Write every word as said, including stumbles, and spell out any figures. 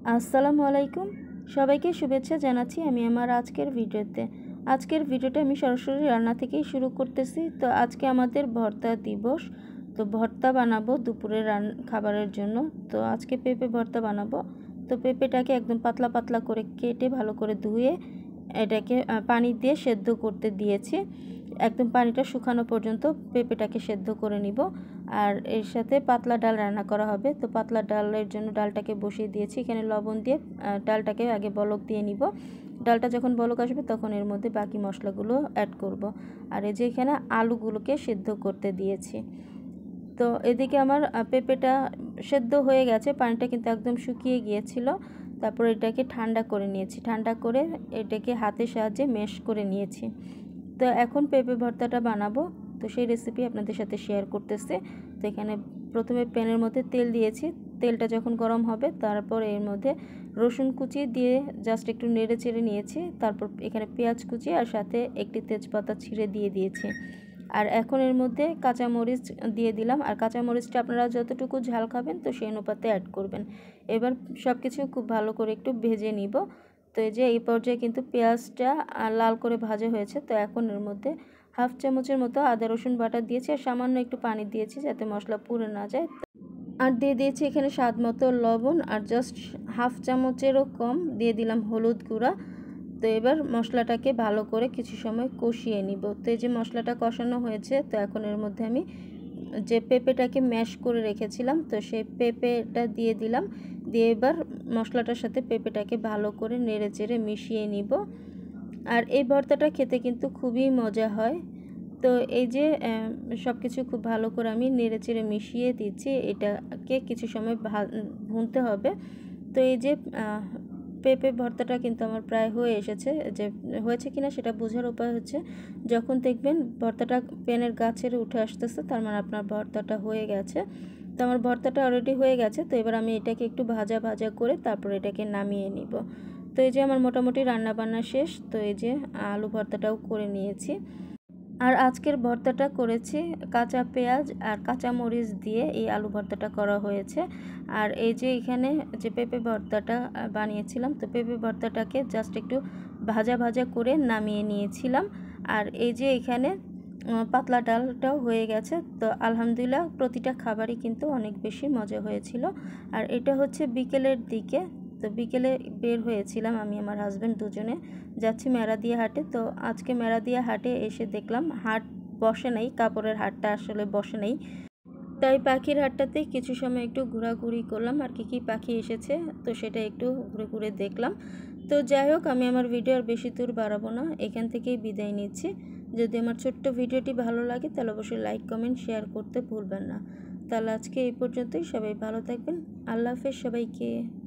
আসসালামু আলাইকুম, সবাইকে শুভেচ্ছা জানাচ্ছি আমি আমার আজকের ভিডিওতে। আজকের ভিডিওটা আমি সরাসরি রান্না থেকেই শুরু করতেছি। তো আজকে আমাদের ভর্তা দিবস, তো ভর্তা বানাবো দুপুরের রান খাবারের জন্য। তো আজকে পেঁপে ভর্তা বানাবো। তো পেঁপেটাকে একদম পাতলা পাতলা করে কেটে ভালো করে ধুয়ে এটাকে পানি দিয়ে সেদ্ধ করতে দিয়েছি। একদম পানিটা শুকানো পর্যন্ত পেঁপেটাকে সেদ্ধ করে নিব। আর এর সাথে পাতলা ডাল রান্না করা হবে। তো পাতলা ডালের জন্য ডালটাকে বসিয়ে দিয়েছি। এখানে লবণ দিয়ে ডালটাকে আগে বলক দিয়ে নিব। ডালটা যখন বলক আসবে তখন এর মধ্যে বাকি মশলাগুলো অ্যাড করব। আর এই যে এখানে আলুগুলোকে সেদ্ধ করতে দিয়েছি। তো এদিকে আমার পেঁপেটা সেদ্ধ হয়ে গেছে, পানিটা কিন্তু একদম শুকিয়ে গিয়েছিল। তারপর এটাকে ঠান্ডা করে নিয়েছি, ঠান্ডা করে এটাকে হাতের সাহায্যে ম্যাশ করে নিয়েছি। তো এখন পেঁপে ভর্তাটা বানাবো, তো সেই রেসিপি আপনাদের সাথে শেয়ার করতেছি। তো এখানে প্রথমে প্যানের মধ্যে তেল দিয়েছি। তেলটা যখন গরম হবে তারপর এর মধ্যে রসুন কুচি দিয়ে জাস্ট একটু নেড়ে চেড়ে নিয়েছি। তারপর এখানে পেঁয়াজ কুচি আর সাথে একটি তেজপাতা ছিঁড়ে দিয়ে দিয়েছি। আর এখন এর মধ্যে কাঁচামরিচ দিয়ে দিলাম। আর কাঁচামরিচটা আপনারা যতটুকু ঝাল খাবেন তো সেই অনুপাতে অ্যাড করবেন। এবার সব কিছু খুব ভালো করে একটু ভেজে নিব। তো এই যে এই পর্যায়ে কিন্তু পেঁয়াজটা লাল করে ভাজা হয়েছে। তো এখন এর মধ্যে হাফ চামচের মতো আদা রসুন বাটা দিয়েছি আর সামান্য একটু পানি দিয়েছি যাতে মশলা পুড়ে না যায়। আর দিয়ে দিয়েছি এখানে স্বাদ মতো লবণ আর জাস্ট হাফ চামচেরও কম দিয়ে দিলাম হলুদ গুঁড়া। তো এবার মশলাটাকে ভালো করে কিছু সময় কষিয়ে নিব। তো এই যে মশলাটা কষানো হয়েছে, তো এখন এর মধ্যে আমি যে পেঁপেটাকে ম্যাশ করে রেখেছিলাম তো সেই পেঁপেটা দিয়ে দিলাম। দিয়ে এবার মশলাটার সাথে পেঁপেটাকে ভালো করে নেড়ে চেড়ে মিশিয়ে নিব। আর এই ভর্তাটা খেতে কিন্তু খুবই মজা হয়। তো এই যে সব কিছু খুব ভালো করে আমি নেড়ে চেড়ে মিশিয়ে দিচ্ছি, এটাকে কিছু সময় ভুনতে হবে। তো এই যে পেঁপে ভর্তাটা কিন্তু আমার প্রায় হয়ে এসেছে। যে হয়েছে কিনা সেটা বোঝার উপায় হচ্ছে যখন দেখবেন ভর্তাটা প্যানের গা ছেড়ে উঠে আসতেছে, তার মানে আপনার ভর্তাটা হয়ে গেছে। তো আমার ভর্তাটা অলরেডি হয়ে গেছে। তো এবার আমি এটাকে একটু ভাজা ভাজা করে তারপর এটাকে নামিয়ে নিব। তো এই যে আমার মোটামুটি রান্না বান্না শেষ। তো এই যে আলু ভর্তাটাও করে নিয়েছি। আর আজকের ভর্তাটা করেছি কাঁচা পেঁয়াজ আর কাঁচা মরিচ দিয়ে এই আলু ভর্তাটা করা হয়েছে। আর এই যে এখানে যে পেঁপে ভর্তাটা বানিয়েছিলাম, তো পেঁপে ভর্তাটাকে জাস্ট একটু ভাজা ভাজা করে নামিয়ে নিয়েছিলাম। আর এই যে এখানে পাতলা ডালটাও হয়ে গেছে। তো আলহামদুলিল্লাহ প্রতিটা খাবারই কিন্তু অনেক বেশি মজা হয়েছিল। আর এটা হচ্ছে বিকেলের দিকে। তো বিকেলে বের হয়েছিলাম আমি আমার হাজব্যান্ড দুজনে, যাচ্ছি মেরাদিয়া হাটে। তো আজকে মেরাদিয়া হাটে এসে দেখলাম হাট বসে নাই, কাপড়ের হাটটা আসলে বসে নাই। তাই পাখির হাটটাতে কিছু সময় একটু ঘোরাঘুরি করলাম। আর কি কি পাখি এসেছে তো সেটা একটু ঘুরে ঘুরে দেখলাম। তো যাই হোক, আমি আমার ভিডিও আর বেশি দূর বাড়াবো না, এখান থেকেই বিদায় নিচ্ছি। যদি আমার ছোট্ট ভিডিওটি ভালো লাগে তাহলে অবশ্যই লাইক কমেন্ট শেয়ার করতে ভুলবেন না। তাহলে আজকে এই পর্যন্তই, সবাই ভালো থাকবেন। আল্লাহ হাফেজ সবাইকে।